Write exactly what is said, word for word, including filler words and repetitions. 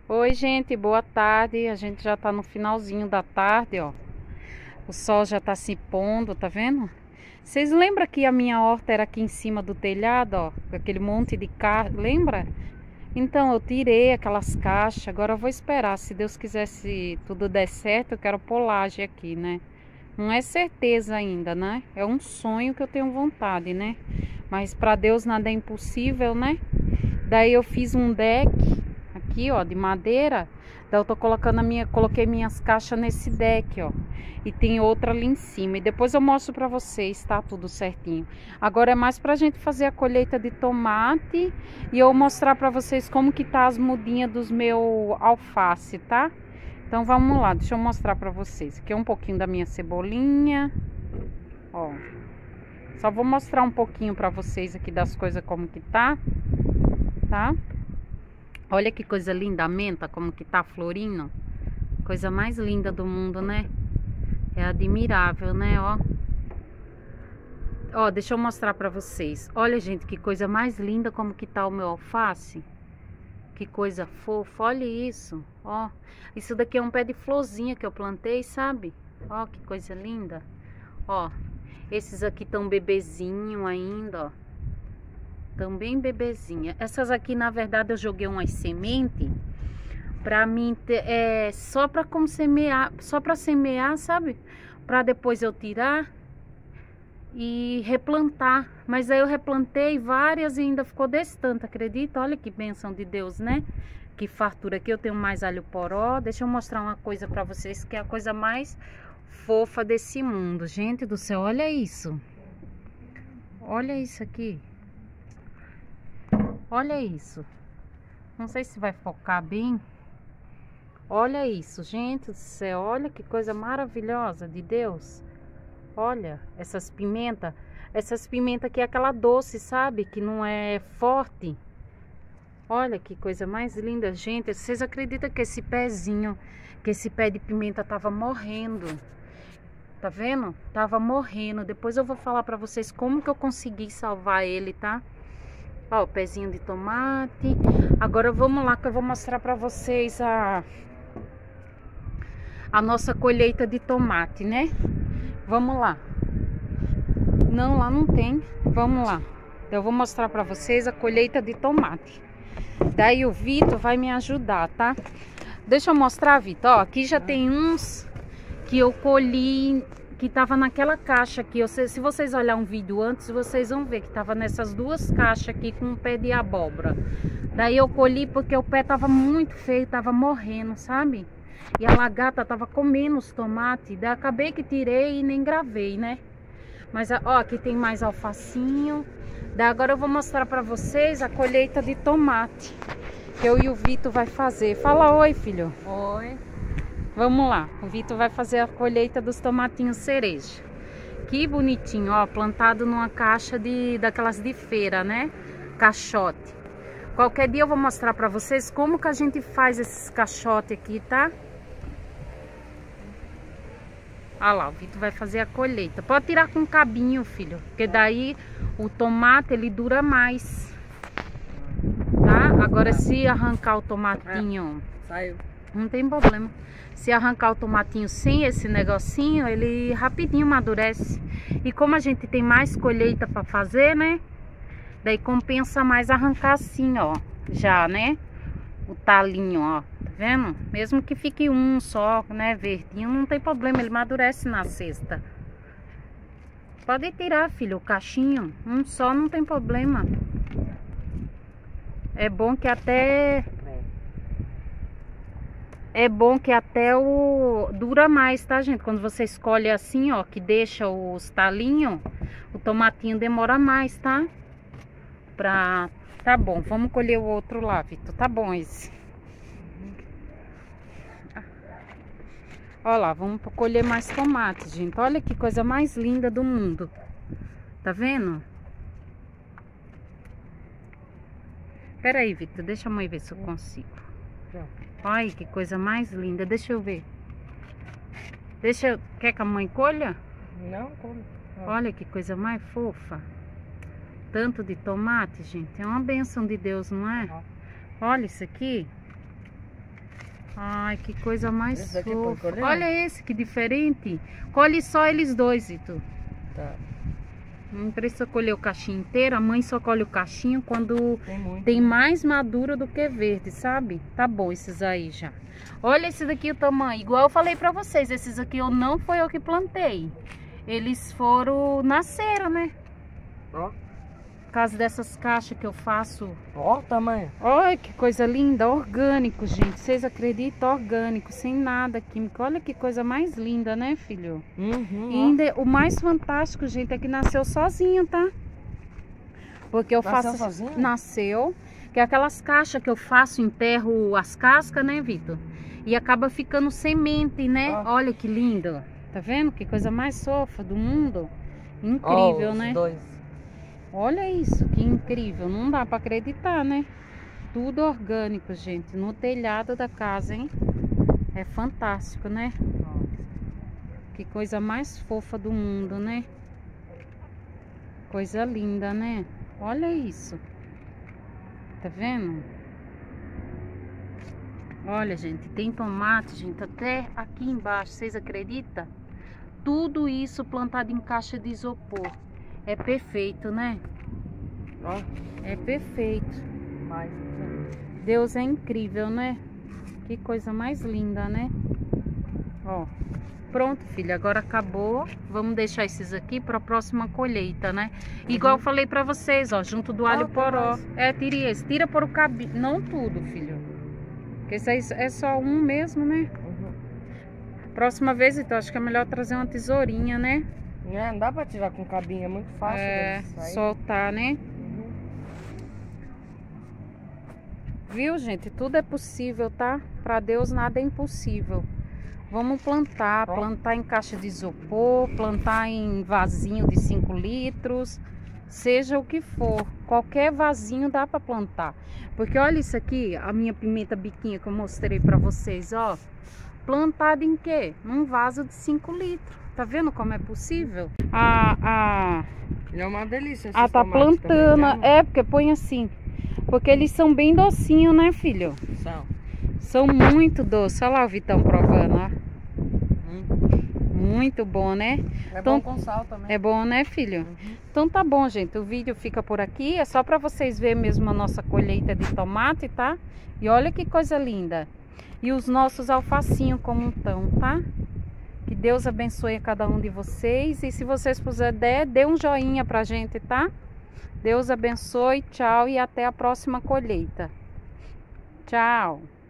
Oi, gente, boa tarde. A gente já tá no finalzinho da tarde, ó. O sol já tá se pondo, tá vendo? Vocês lembram que a minha horta era aqui em cima do telhado, ó? Com aquele monte de caixa, lembra? Então, eu tirei aquelas caixas. Agora eu vou esperar. Se Deus quiser, se tudo der certo, eu quero polagem aqui, né? Não é certeza ainda, né? É um sonho que eu tenho vontade, né? Mas para Deus nada é impossível, né? Daí eu fiz um deck aqui, ó, de madeira. Daí eu tô colocando a minha, coloquei minhas caixas nesse deck, ó. E tem outra ali em cima. E depois eu mostro pra vocês, tá? Tudo certinho. Agora é mais pra gente fazer a colheita de tomate. E eu mostrar pra vocês como que tá as mudinhas dos meu alface, tá? Então vamos lá, deixa eu mostrar pra vocês. Aqui é um pouquinho da minha cebolinha. Ó. Só vou mostrar um pouquinho pra vocês aqui das coisas como que tá. Tá? Olha que coisa linda a menta, como que tá florindo. Coisa mais linda do mundo, né? É admirável, né, ó. Ó, deixa eu mostrar pra vocês. Olha, gente, que coisa mais linda como que tá o meu alface. Que coisa fofa, olha isso, ó. Isso daqui é um pé de florzinha que eu plantei, sabe? Ó, que coisa linda. Ó, esses aqui tão bebezinho ainda, ó. Também bebezinha. Essas aqui, na verdade, eu joguei umas sementes pra mim ter, é, só pra como semear, só pra semear, sabe? Pra depois eu tirar e replantar. Mas aí eu replantei várias e ainda ficou desse tanto, acredita? Olha que bênção de Deus, né? Que fartura. Aqui eu tenho mais alho poró. Deixa eu mostrar uma coisa pra vocês que é a coisa mais fofa desse mundo. Gente do céu, olha isso. Olha isso aqui. Olha isso. Não sei se vai focar bem. Olha isso, gente do céu. Olha que coisa maravilhosa de Deus. Olha essas pimentas. Essas pimentas aqui é aquela doce, sabe? Que não é forte. Olha que coisa mais linda, gente. Vocês acreditam que esse pezinho, que esse pé de pimenta tava morrendo? Tá vendo? Tava morrendo. Depois eu vou falar pra vocês como que eu consegui salvar ele, tá? Ó, o pezinho de tomate. Agora vamos lá que eu vou mostrar pra vocês a a nossa colheita de tomate, né? Vamos lá. Não, lá não tem. Vamos lá. Eu vou mostrar pra vocês a colheita de tomate. Daí o Vitor vai me ajudar, tá? Deixa eu mostrar, Vitor. Ó, aqui já tem uns que eu colhi, que tava naquela caixa aqui. Eu sei, se vocês olharem um vídeo antes, vocês vão ver que tava nessas duas caixas aqui com um pé de abóbora. Daí eu colhi porque o pé tava muito feio, tava morrendo, sabe? E a lagarta tava comendo os tomates. Daí acabei que tirei e nem gravei, né? Mas ó, aqui tem mais alfacinho. Daí agora eu vou mostrar pra vocês a colheita de tomate que eu e o Vitor vai fazer. Fala oi, filho. Oi. Vamos lá, o Vitor vai fazer a colheita dos tomatinhos cereja. Que bonitinho, ó, plantado numa caixa de daquelas de feira, né? Caixote. Qualquer dia eu vou mostrar pra vocês como que a gente faz esses caixotes aqui, tá? Olha lá, o Vitor vai fazer a colheita. Pode tirar com cabinho, filho, porque daí o tomate ele dura mais, tá? Agora se arrancar o tomatinho, Saiu. não tem problema. Se arrancar o tomatinho sem esse negocinho, ele rapidinho amadurece. E como a gente tem mais colheita para fazer, né? Daí compensa mais arrancar assim, ó. Já, né? O talinho, ó. Tá vendo? Mesmo que fique um só, né? Verdinho, não tem problema. Ele amadurece na cesta. Pode tirar, filho, o cachinho. Um só não tem problema. É bom que até... É bom que até o dura mais, tá, gente? Quando você escolhe assim, ó, que deixa os talinhos, o tomatinho demora mais, tá? Pra... Tá bom, vamos colher o outro lá, Vitor. Tá bom esse. Ó lá, vamos colher mais tomate, gente. Olha que coisa mais linda do mundo. Tá vendo? Pera aí, Vitor, deixa a mãe ver se eu consigo. Ai, que coisa mais linda. Deixa eu ver. Deixa eu... Quer que a mãe colha? Não, como? Olha que coisa mais fofa. Tanto de tomate, gente. É uma bênção de Deus, não é? Olha isso aqui. Ai, que coisa mais Esse daqui pode fofa. colher? Olha esse, que diferente. Colhe só eles dois, Ito. Tá. Não precisa colher o cachinho inteiro. A mãe só colhe o cachinho quando Tem muito. tem mais maduro do que verde, sabe? Tá bom esses aí já. Olha esse daqui o tamanho. Igual eu falei pra vocês, esses aqui eu não foi eu que plantei. Eles foram, nasceram, né? Ó. Por causa dessas caixas que eu faço. Ó o tamanho. Olha que coisa linda, orgânico, gente. Vocês acreditam? Orgânico, sem nada químico. Olha que coisa mais linda, né, filho? Uhum, E ainda o mais fantástico, gente, é que nasceu sozinho, tá? Porque eu Nasceu faço... sozinho? Nasceu. Que é aquelas caixas que eu faço, enterro as cascas, né, Vitor? E acaba ficando semente, né? Ó. Olha que lindo. Tá vendo? Que coisa mais fofa do mundo. Incrível, Ó, os né? dois. Olha isso, que incrível. Não dá pra acreditar, né? Tudo orgânico, gente. No telhado da casa, hein? É fantástico, né? Que coisa mais fofa do mundo, né? Coisa linda, né? Olha isso. Tá vendo? Olha, gente, tem tomate, gente, até aqui embaixo. Vocês acreditam? Tudo isso plantado em caixa de isopor. É perfeito, né? Ó. É perfeito. Mais. Deus é incrível, né? Que coisa mais linda, né? Ó. Pronto, filha. Agora acabou. Vamos deixar esses aqui para a próxima colheita, né? Igual Uhum. eu falei para vocês, ó. Junto do alho Ah, tem poró. mais. É, tire esse. Tira por o cabinho. Não tudo, filho. Porque esse aí é só um mesmo, né? Uhum. Próxima vez, então, acho que é melhor trazer uma tesourinha, né? É, não dá pra tirar com cabinho, é muito fácil. É, deles sair. soltar, né? Uhum. Viu, gente? Tudo é possível, tá? Para Deus nada é impossível. Vamos plantar, Ó. plantar em caixa de isopor, plantar em vasinho de cinco litros, seja o que for. Qualquer vasinho dá para plantar. Porque olha isso aqui, a minha pimenta biquinha que eu mostrei para vocês, ó. Plantada em quê? Num vaso de cinco litros. Tá vendo como é possível? A, a, Ele é uma delícia. ah, esses tá tomates plantando. também, né? É, porque põe assim. Porque eles são bem docinhos, né, filho? São. São muito doces. Olha lá o Vitão provando, ó. Hum. Muito bom, né? É Então, bom com sal também. É bom, né, filho? Uhum. Então tá bom, gente. O vídeo fica por aqui. É só para vocês verem mesmo a nossa colheita de tomate, tá? E olha que coisa linda. E os nossos alfacinhos como estão, tá? Que Deus abençoe a cada um de vocês. E se vocês puderem, dê um joinha pra gente, tá? Deus abençoe, tchau e até a próxima colheita. Tchau!